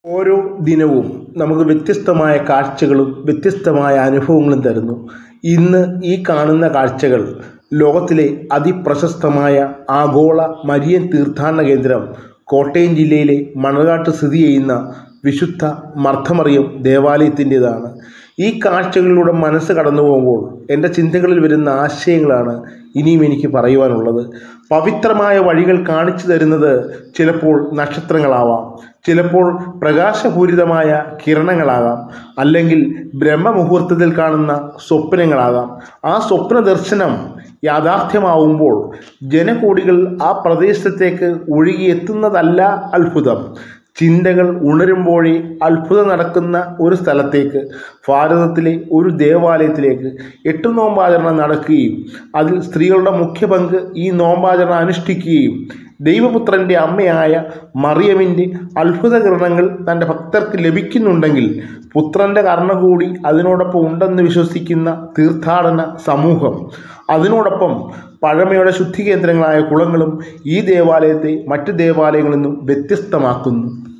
ഓരോ ദിനവും നമുക്ക് വ്യത്യസ്തമായ കാഴ്ചകളും വ്യത്യസ്തമായ അനുഭവങ്ങളും തരുന്നു. ഇന്ന് ഈ കാണുന്ന കാഴ്ചകൾ ലോകത്തിലെ അതിപ്രശസ്തമായ ആഗോള മരിയൻ തീർത്ഥാടന കേന്ദ്രം കോട്ടയം ജില്ലയിലെ മണർകാട്ട് സ്ഥിതി ചെയ്യുന്ന വിശുദ്ധ മർത്തമറിയം ദേവാലയത്തിൻ്റെതാണ്. ഈ കാഴ്ചകളിലൂടെ മനസ്സ് കടന്നു പോകുമ്പോൾ എൻ്റെ ചിന്തകളിൽ വരുന്ന ആശയങ്ങളാണ് ഇനിയും എനിക്ക് പറയുവാനുള്ളത്. പവിത്രമായ വഴികൾ കാണിച്ചു തരുന്നത് ചിലപ്പോൾ നക്ഷത്രങ്ങളാവാം, ചിലപ്പോൾ പ്രകാശപൂരിതമായ കിരണങ്ങളാകാം, അല്ലെങ്കിൽ ബ്രഹ്മമുഹൂർത്തത്തിൽ കാണുന്ന സ്വപ്നങ്ങളാകാം. ആ സ്വപ്ന ദർശനം യാഥാർത്ഥ്യമാവുമ്പോൾ ജനകോടികൾ ആ പ്രദേശത്തേക്ക് ഒഴുകിയെത്തുന്നതല്ല അത്ഭുതം. ചിന്തകൾ ഉണരുമ്പോഴേ അത്ഭുതം നടക്കുന്ന ഒരു സ്ഥലത്തേക്ക്, ഭാരതത്തിലെ ഒരു ദേവാലയത്തിലേക്ക് 8 നോമ്പാചരണം നടക്കുകയും അതിൽ സ്ത്രീകളുടെ മുഖ്യ പങ്ക് ഈ നോമ്പാചരണം അനുഷ്ഠിക്കുകയും ദൈവപുത്രൻ്റെ അമ്മയായ മറിയമിൻ്റെ അത്ഭുത കിരണങ്ങൾ തൻ്റെ ഭക്തർക്ക് ലഭിക്കുന്നുണ്ടെങ്കിൽ പുത്രൻ്റെ കരുണ കൂടി അതിനോടൊപ്പം ഉണ്ടെന്ന് വിശ്വസിക്കുന്ന തീർത്ഥാടന സമൂഹം, അതിനോടൊപ്പം പഴമയുടെ ശുദ്ധി കേന്ദ്രങ്ങളായ കുളങ്ങളും ഈ ദേവാലയത്തെ മറ്റ് ദേവാലയങ്ങളിൽ നിന്നും വ്യത്യസ്തമാക്കുന്നു.